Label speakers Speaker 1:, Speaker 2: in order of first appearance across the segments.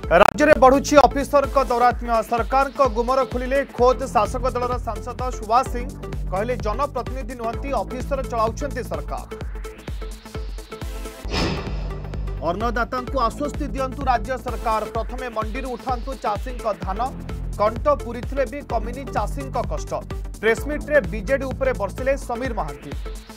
Speaker 1: राज्य में बढ़ुची ऑफिसर का दौरात्म्य सरकार को गुमर खोलिले खोद शासक दलर सांसद सुभाष सिंह कहले जनप्रतिनिधि नुहंती ऑफिसर चलाउछंती सरकार। अन्नदाता को आश्वस्ति दियंतु राज्य सरकार प्रथमे मंडी उठांतु चाषी धान कंठ पूरी भी कमिनी चाषी कष्ट। प्रेसमिट रे बीजेडी उपरे बर्षिले समीर महांती।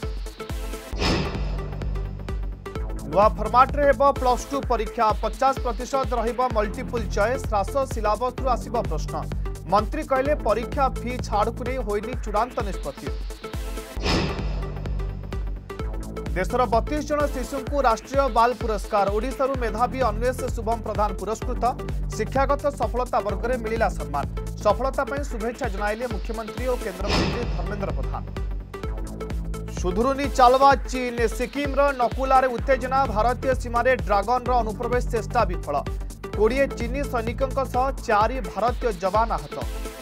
Speaker 1: नुआ फर्माट रे हेबो +2 परीक्षा 50% रहिबो मल्टीपल चॉइस ह्रास सिलेबस रु आसीबो प्रश्न। मंत्री कहले परीक्षा फी छाड़ को नहीं होइनी चूड़ांत निष्पत्ति। देशर 32 जन शिशु को राष्ट्रीय बाल पुरस्कार ओडिशारू मेधावी अन्वेष शुभम प्रधान पुरस्कृत। शिक्षागत सफलता वर्ग में मिला सम्मान। सफलता पर शुभेच्छा जनाइले मुख्यमंत्री और केंद्र मंत्री धर्मेंद्र प्रधान। सुधुरुनी चालवा चीन सिक्किम नकुलार उत्तेजना भारतीय सीमार ड्रागन अनुप्रवेश चेष्टा विफल। 20 चीनी सैनिकों 4 भारतीय जवान आहत।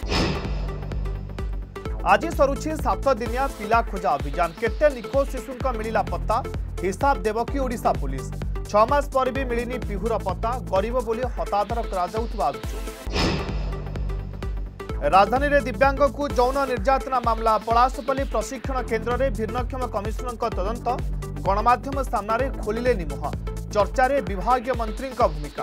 Speaker 1: आज सरुछि 7 दिनिया पिला खोजा अभियान। केते निखोज शिशु मिला पत्ता हिसाब देव कि ओडिशा पुलिस। 6 मास पर भी मिलनी पिहुर पत्ता गरीब बोली हतादर अभियोग। राजधानी रे दिव्यांग को यौन निर्यातना मामला पलासपल्ली प्रशिक्षण केन्द्र में भिन्नक्षम कमिशनर तदंत गणमाध्यम सामने खोलिले निमुह। चर्चारे विभागीय मंत्री भूमिका।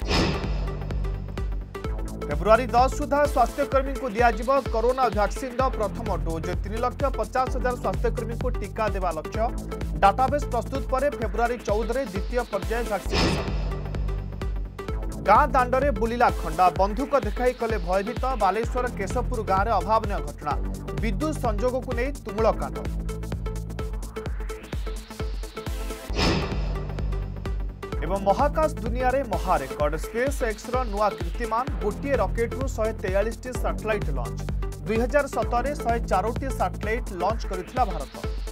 Speaker 1: फेब्रुआरी 10 सुधा स्वास्थ्यकर्मी को दियाजिब कोरोना वैक्सीन प्रथम डोज। 3,50,000 स्वास्थ्यकर्मी को टीका देवा लक्ष्य। डाटाबेस प्रस्तुत पर फेब्रुआरी 14 रे द्वितीय पर्याय वैक्सीनेशन। गाँ दांडे बुलिला खंडा बंधुक देखाई कले भयभीत। बालेश्वर केशवपुर गाँव में अभावन घटना। विद्युत संजोग को नहीं तुमुल कांड। एवं महाकाश दुनिया रे महारेकर्ड स्पेस एक्स नुआ कीर्तिमान। गोटे रॉकेट रु 143 सैटेलाइट लॉन्च। 2017 104 सैटेलाइट लॉन्च करथिला भारत।